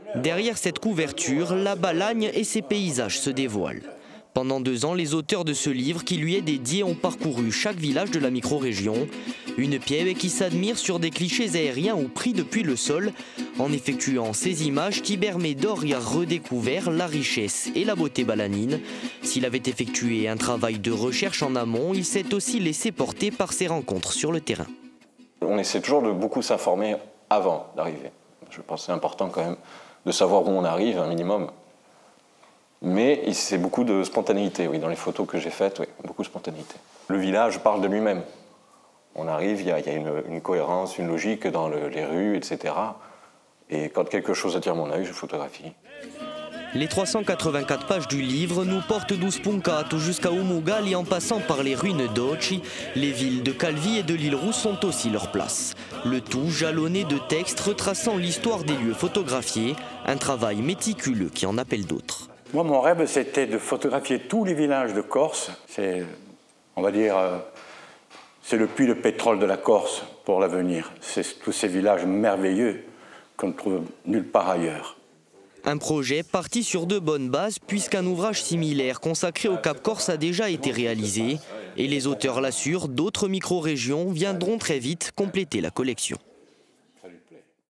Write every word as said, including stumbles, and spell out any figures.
Derrière cette couverture, la Balagne et ses paysages se dévoilent. Pendant deux ans, les auteurs de ce livre qui lui est dédié ont parcouru chaque village de la micro-région. Une piève qui s'admire sur des clichés aériens ou pris depuis le sol. En effectuant ces images, Tibère Médor y a redécouvert la richesse et la beauté balanine. S'il avait effectué un travail de recherche en amont, il s'est aussi laissé porter par ses rencontres sur le terrain. On essaie toujours de beaucoup s'informer avant d'arriver. Je pense que c'est important quand même de savoir où on arrive, un minimum. Mais c'est beaucoup de spontanéité, oui, dans les photos que j'ai faites, oui, beaucoup de spontanéité. Le village parle de lui-même. On arrive, il y a, il y a une, une cohérence, une logique dans le, les rues, et cetera. Et quand quelque chose attire mon œil, je photographie. Les trois cent quatre-vingt-quatre pages du livre nous portent d'Uspuncato jusqu'à Umugali en passant par les ruines d'Oci. Les villes de Calvi et de l'île Rousse sont aussi leur place. Le tout jalonné de textes retraçant l'histoire des lieux photographiés, un travail méticuleux qui en appelle d'autres. Moi, mon rêve, c'était de photographier tous les villages de Corse. C'est, on va dire, euh, c'est le puits de pétrole de la Corse pour l'avenir. C'est tous ces villages merveilleux qu'on ne trouve nulle part ailleurs. Un projet parti sur de bonnes bases puisqu'un ouvrage similaire consacré au Cap Corse a déjà été réalisé. Et les auteurs l'assurent, d'autres micro-régions viendront très vite compléter la collection.